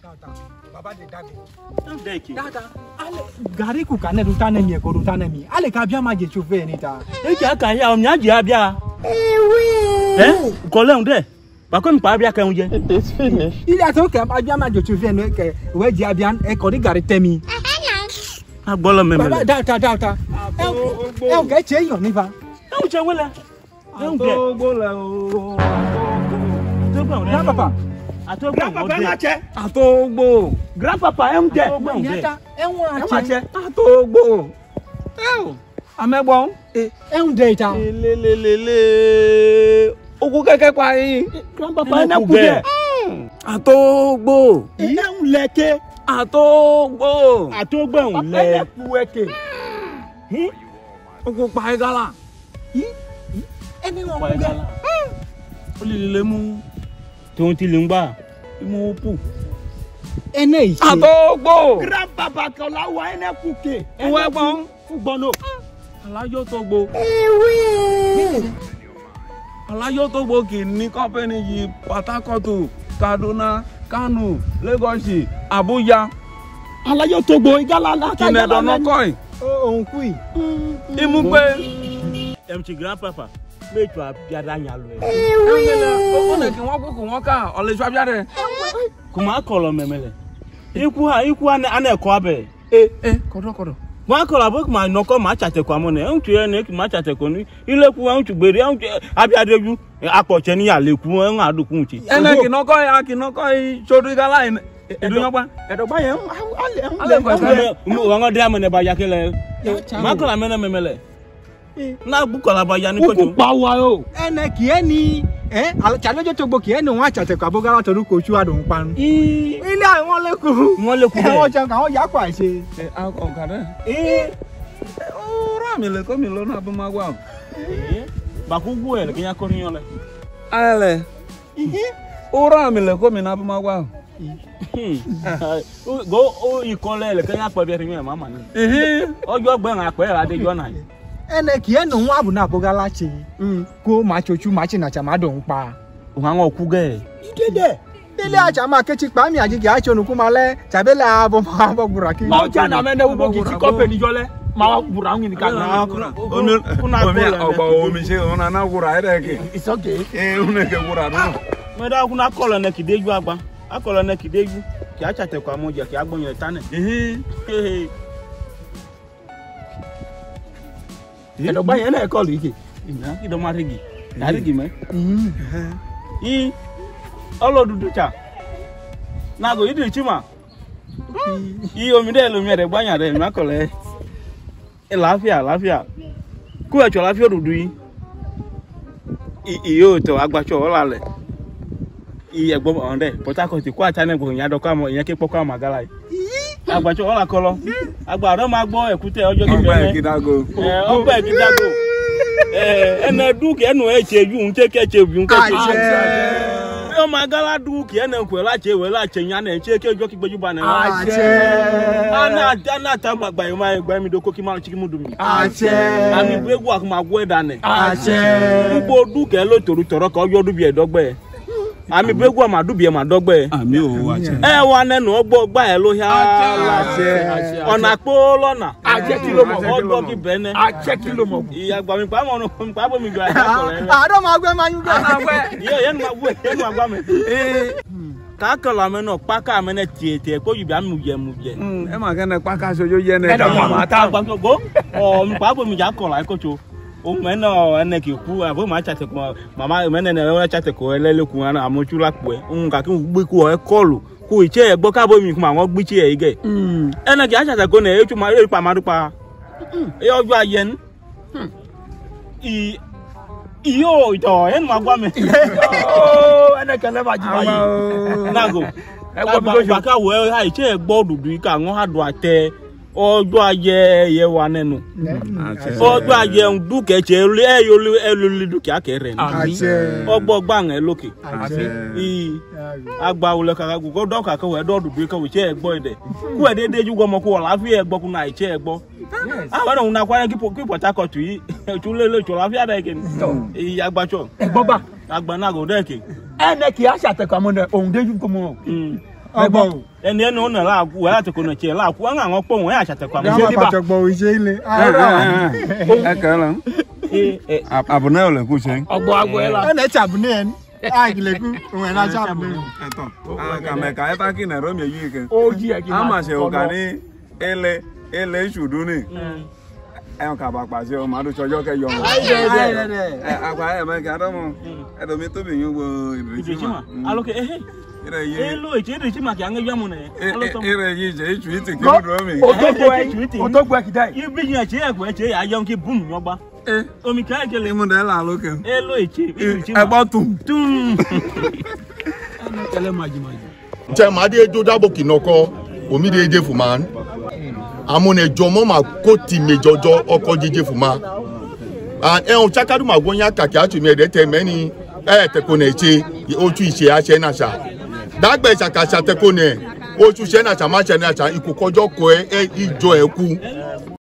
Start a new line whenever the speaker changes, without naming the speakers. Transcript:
Baba de dago.
Deki.
Tata, ale gari ku kane rutane mi ko rutane mi. Ale ka bia ma je chauffeur ni ta.
Eki aka ya o nya je abia. Ko le unde. Ba ko mi pa abia kan je.
It is finished.
Ile ato ke abia ma je chauffeur no ke we je abia e ko di gari temi.
Agbolo memele.
Baba data. E o ke che yo ni fa.
E o che wele. E o ge.
Gbola o.
Grandpapa.
Atogbo.
Grandpapa MD.
Atogbo. Amegbon. Data.
Lelelele. Ogu keke pa yin.
Grandpapa na kuge.
Atogbo.
Leke.
Atogbo.
Atogbo le kuweke.
Ogu pa Igala. Eni won kuge.
Olile mu. Ton ti lingba. Mo pu.
Ene ise.
Atogbo. Grandpapa ko la wa ene kuke.
Ewe gbon.
Fugbono. Alayo togbo.
Alayo Togbo ki ni company yi Port Harcourt, Kaduna, Kano, Lagos, Abuja.
Alayo Togbo Igala la ka
Kine dono koi.
On kui.
Imugbe.
Emchi grandpapa. Meju abiada nyalo e.
Ona ki won ku won ka ole so abiade.
Kuma akolo memele. Iku ana ko abe.
Kodo.
Wa kola book ma noko ma Chateko amone. Untu ye ne ki ma Chateko ni. Ile ku wa untu gbere abiade ju apoche ni aleku en aduku nchi.
Ene ki noko Chateko Igala ene.
Edogba ye
Ale
wa ngo dia mene ba yakele. Ma kola mene memele. Na bu kola ba ya ni ko
Pa wa o. Ene ki eni Alayo Togbo ki eni won Chateko Igala toru ko chu adun pan. Ile awon leku.
Won leku.
Won je kan won ya kwa se.
Akokare. Ora mi le ko mi lo na bu ma wa.
Ba ku gu e kinya ko riyan le.
Ale. Ora mi le ko mi na bu ma wa.
Go o ikole le kinya pa bi ri mi mama ni. Ojo gbe ran ape ra de jo na.
Ene ki eni won abu na Igala chi. Ko ma chochu ma chi na chama don pa.
O han oku ge.
Dede. Dele aja ma kechi pa mi agige a chonu ku male tabele abo ma bo gura ki.
Ma ja na me ne wo ki ti company jole. Ma wa gura ngi ni ka na.
Omi se ona na gura ere ke.
It's okay.
Une ke gura do.
Me da kuna kolo ne ki deju agba. Akolo ne ki deju. Ki a Chateko amoje ki agbon yen tane. Edogba yen na kolo ike. Ina ki do ma rigi. Na rigi me. Olodudu cha. Na go idu chima. Omi de lo mi de gbanya de ma kole. Lafia. Ku echo lafia odudu yi. Iyo to agbacho olale. Egbo onde Port Harcourt ku atane gbo yan doko amo yen ke poko amagala yi. Agbacho ola kolo. Agba ro ma gbo ekute ojo ki
Ogba Ekidago.
Ogba Ekidago. Ene du ke enu echeju unche ke chebu unche. O magala du ki ene ku la che yan na che ke ojo ki gbeju ba na. Ana ta magba yo ma egba mi doko ki ma chiki mudu mi. Ami gbegu akuma gwo edane. Ugbo du ke lo toru toro ka ojo du bi edogbe. Ami bregu ma du bi ma dogbe.
Ami o ache.
Wa nenu ogbo gba e lo ya. Ona po lona.
Ache kilo mo
ogbo ki bene.
Ache kilo mo.
Iya gba mi pa mo no pa bo mi gba ko le.
Ado ma gbe ma yu gbe na gbe.
Yen ma gba mi. Ka kala me no pa ka me ne tie ko yu bi am muje.
E ma ke ne pa ka so yo ye ne.
Ma ta gba go. O mi pa bo mi ja ko la ko cho. O meno ene ki ku abo ma Chateko mama mene ne we Chateko elele ku ana amochu lapo e nka ki gbe ku e kolu ku iche egbo ka bo mi ku ma won gbe chi e ige ene ki Chateko ne echu ma e pa madupa e ojo ayen iyo ito en ma gwa me ene kele ba ji ba yi nago egbo bi ko ka we ha iche egbo dudu ka won ha do ate ojo aye ye wa nenu ojo aye ndu ke che elu du kia kere ni ogbo gba ngan loke agba ule ka go do ka we do dudu ka we che egbo ide ku e dede ju go mo ku la fi egbo ku na che egbo awa no na kwa ki Port Harcourt yi chu le chu la fi ada ke ni agba cho
Egbo gba
agba na go de ke
ene ki Chateko amone ohun deju ko mo. Ọgbọ.
Eni enu na la ku wa Chateko na che la ku an an po won ya Chateko am
Se di ba. Ọgbọ ise ile.
Ekele. Abuna ole ku chen.
Ogbo agbo ela.
E na chabune en. Ai gileku, won na chabune.
Eto. Ka me ka eta ki na ro mi yi ke.
Oji e ki.
Ama se o ka ni ele shudu ni. Ẹ̀yàn kàbà pàṣẹ ọmọ adúṣọjọ́ kẹyọ ọmọ. Àgbà ẹ̀ mẹ́kẹ́ adọ́mọ ẹ̀dọ̀mí tóbi yín wo ìrètí mà.
Alókè ehe. Elo eche ìrètí mà kí a ń gbé mu nẹ̀.
Ìrè yìí jẹ́ ìtù ìtì kí ó dùn mí.
Otogbo ẹ̀kì dá yìí. Ibi yìí ẹ̀chẹ́ ẹ̀kọ́ ẹ̀chẹ́ ayọ̀ nkí bùm yọgbá. Omi ká ẹ̀kẹ́lẹ̀.
Ìmú dẹ̀ là lókè.
Elo eche ìrètí mà.
Ẹ̀gbọ́n tùm.
Tùm.
Jẹ́ màá dé jó dábò kìnnàkọ́ omi dé dé fún ma. Amune jomo ma koti mejojo oko jeje fuma and ehun chakadu ma gbonya kaki atu mi ede te meni Chateko na eche otu ise ase na sha dagbe chaka Chateko ne otu se na sha ma se na sha ikokojo ko ijo eku